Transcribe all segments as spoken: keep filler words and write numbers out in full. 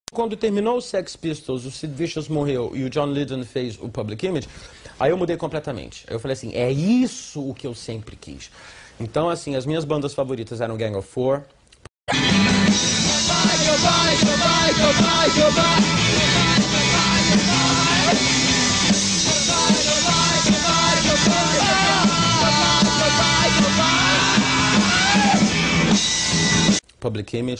Quando terminou o Sex Pistols, o Sid Vicious morreu e o John Lydon fez o Public Image, aí eu mudei completamente. Eu falei assim, é isso o que eu sempre quis. Então, assim, as minhas bandas favoritas eram Gang of Four. Public Image.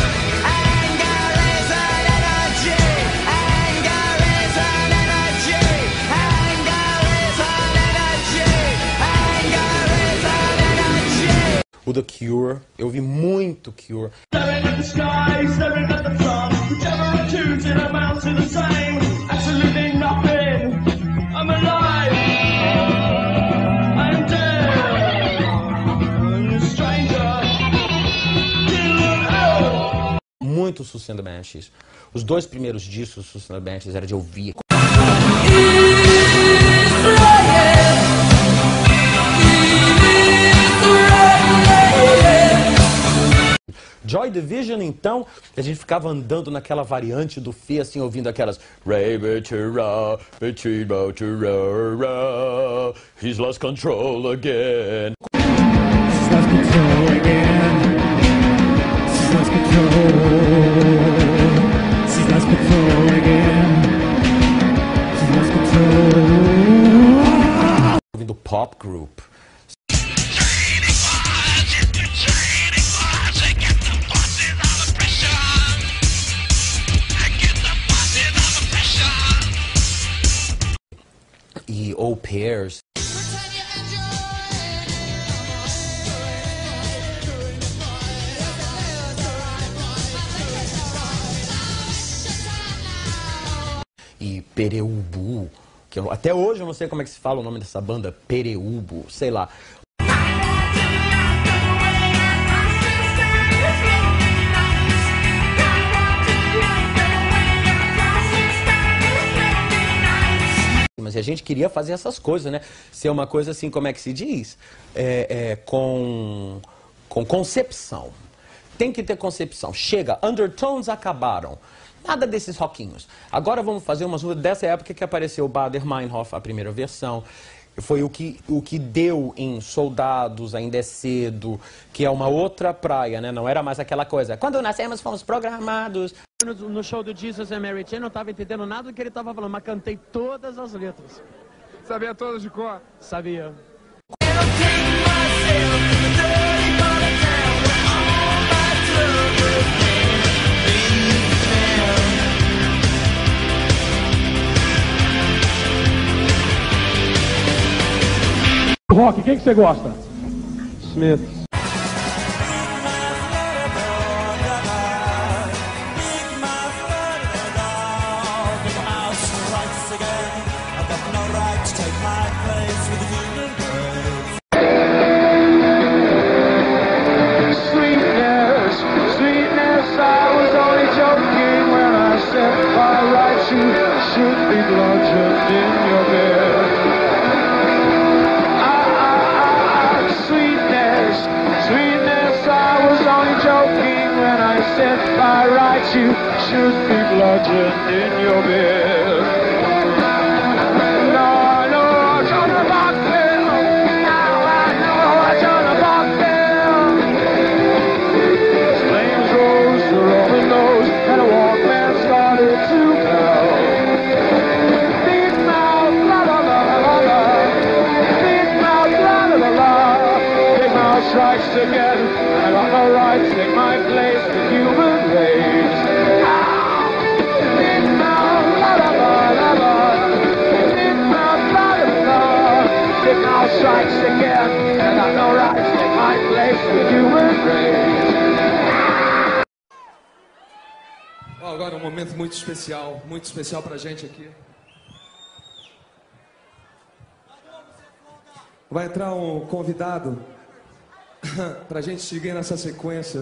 O The Cure, eu vi muito Cure. Muito Suicide and the Banshees. Os dois primeiros discos do Suicide and the Banshees era de ouvir. Joy Division, então, a gente ficava andando naquela variante do Fê, assim, ouvindo aquelas He's lost control again. He's lost control again. He's lost control. He's lost control again. He's lost control. Ouvindo pop group. E Au Pairs. E Pereubu, que eu, até hoje eu não sei como é que se fala o nome dessa banda, Pereubu, sei lá. Mas a gente queria fazer essas coisas, né? Ser uma coisa assim, como é que se diz? É, é, com, com concepção. Tem que ter concepção. Chega, Undertones acabaram. Nada desses rockinhos. Agora vamos fazer umas músicas dessa época que apareceu o Baader Meinhof, a primeira versão. Foi o que, o que deu em Soldados, Ainda é Cedo, que é uma outra praia, né? Não era mais aquela coisa. Quando nascemos, fomos programados. No, no show do Jesus and Mary Chain, eu não estava entendendo nada do que ele estava falando, mas cantei todas as letras. Sabia todas de cor? Sabia. Rock, quem que você gosta? Smith. By rights you should be bludgeoned in your bed. No, I know John the Boxville. Now I know John the Boxville. Flames rose, the Roman nose, and a Walkman started to blow. Big mouth, la la la la la. Big mouth, la la la la. Big mouth strikes again. I got no right to take my place with human race. Big mouth, la la la la la. Big mouth, la la la. Big mouth strikes again. I got no right to take my place with human race. Oh, agora um momento muito especial, muito especial pra gente aqui. Vai entrar um convidado pra gente seguir nessa sequência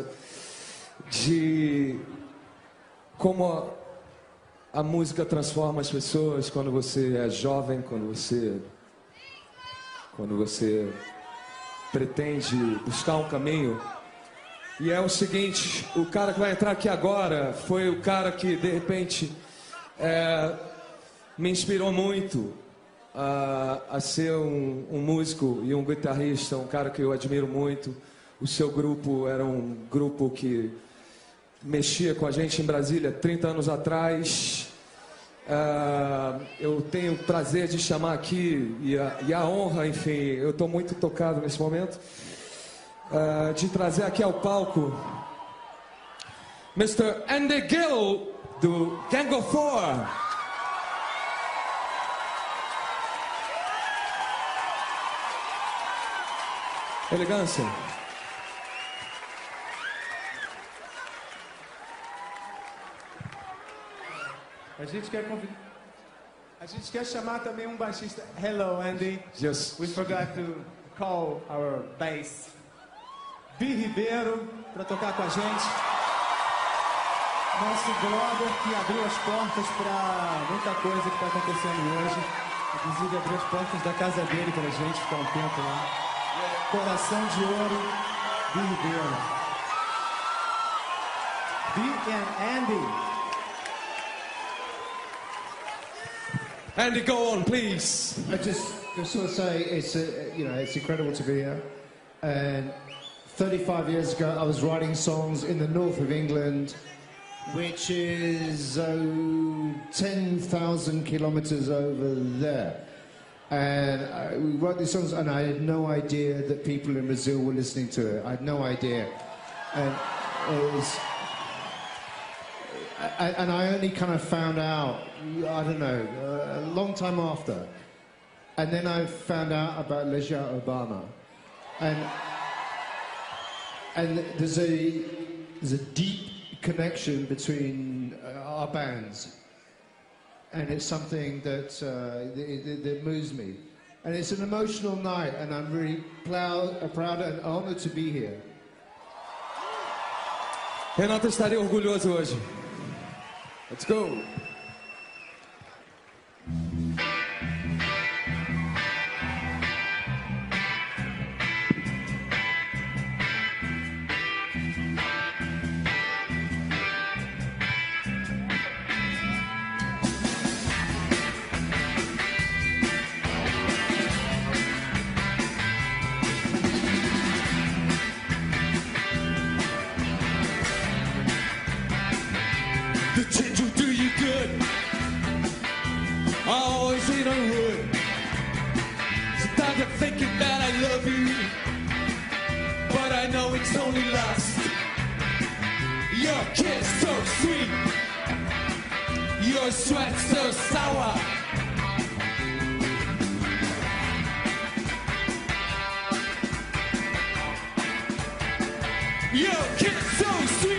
de como a, a música transforma as pessoas quando você é jovem, quando você quando você pretende buscar um caminho E é o seguinte, o cara que vai entrar aqui agora foi o cara que, de repente, é, me inspirou muito a, a ser um, um músico e um guitarrista, um cara que eu admiro muito. O seu grupo era um grupo que mexia com a gente em Brasília trinta anos atrás. Uh, eu tenho o prazer de chamar aqui e a, e a honra, enfim, eu estou muito tocado nesse momento, uh, de trazer aqui ao palco mister Andy Gill, do Gang of Four. Elegância. A gente quer convidar. A gente quer chamar também um baixista. Hello, Andy. Yes. We forgot to call our bass. Bi Ribeiro, para tocar com a gente. Nosso brother que abriu as portas para muita coisa que está acontecendo hoje. Inclusive abriu as portas da casa dele para a gente ficar um tempo lá. Coração de ouro, Bi Ribeiro. Bi and Andy. Andy, go on, please. I just, just want to say it's a, you know it's incredible to be here. And thirty-five years ago, I was writing songs in the north of England, which is oh, ten thousand kilometers over there. And I, we wrote these songs, and I had no idea that people in Brazil were listening to it. I had no idea, and it was. I, and I only kind of found out, I don't know, a long time after. And then I found out about Legião Urbana. And, and there's, a, there's a deep connection between uh, our bands. And it's something that, uh, that, that moves me. And it's an emotional night, and I'm really proud, proud and honored to be here. Renato estaria orgulhoso hoje. Let's go. The change will do you good. I always hate on wood. Sometimes I'm thinking that I love you, but I know it's only lust. Your kiss so sweet, your sweat so sour. Your kiss so sweet,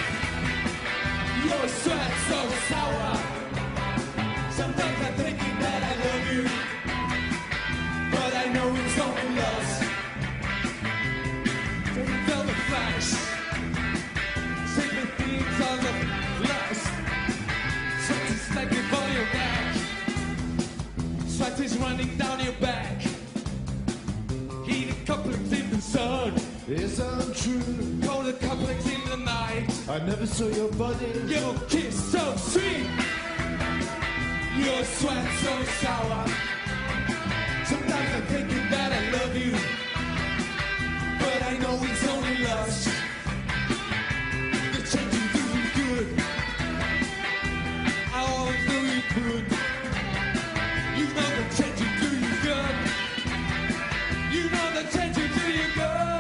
your sweat so sour. Sometimes I'm thinking that I love you, but I know it's only lust. Feel the flash, sacred themes on the lust. Sweat is like on your back, sweat is running down your back. Heated couplings in the sun, It's untrue. colder couplings in the night. I never saw your body. Your kiss so sweet, your sweat so sour. Sometimes I'm thinking that I love you, but I know it's only lust. The change you do you good, I always knew you could. You know the change you do you good. You know the change you do you good.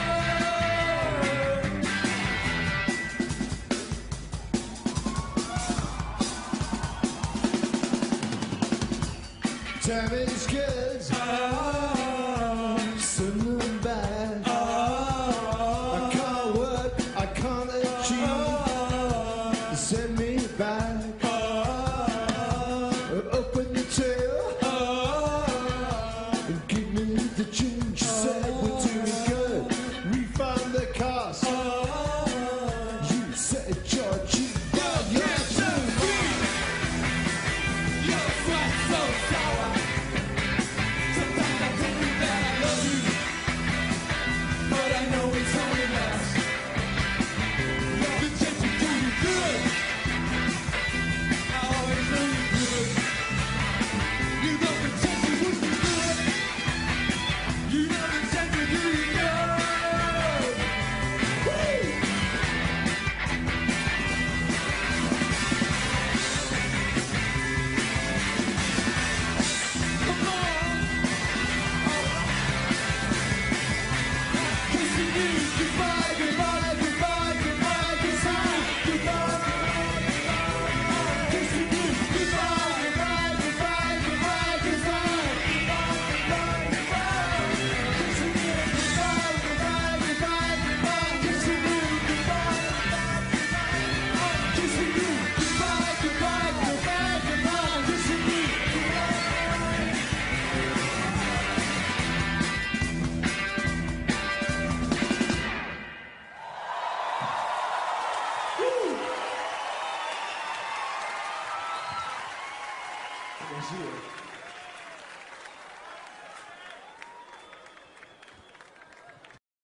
Time is good. Ah, Soon and bad. ah, I can't work. I can't achieve. Send me back. Open your tail and give me the tune. You said we're doing good. Refund the cost. You said you're cheap. but you're so sweet, your sweat so sour. Sometimes I think that I love you, but I know it's only lust. Energia.